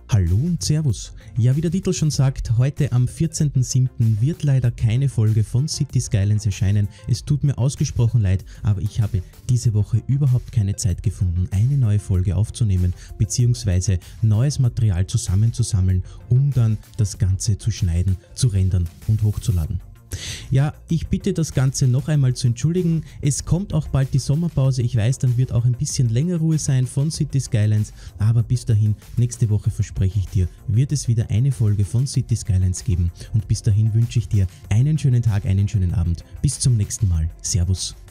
Hallo und Servus. Ja, wie der Titel schon sagt, heute am 14.07. wird leider keine Folge von Cities Skylines erscheinen. Es tut mir ausgesprochen leid, aber ich habe diese Woche überhaupt keine Zeit gefunden, eine neue Folge aufzunehmen bzw. neues Material zusammenzusammeln, um dann das Ganze zu schneiden, zu rendern und hochzuladen. Ja, ich bitte das Ganze noch einmal zu entschuldigen. Es kommt auch bald die Sommerpause. Ich weiß, dann wird auch ein bisschen länger Ruhe sein von Cities Skylines. Aber bis dahin, nächste Woche verspreche ich dir, wird es wieder eine Folge von Cities Skylines geben. Und bis dahin wünsche ich dir einen schönen Tag, einen schönen Abend. Bis zum nächsten Mal. Servus.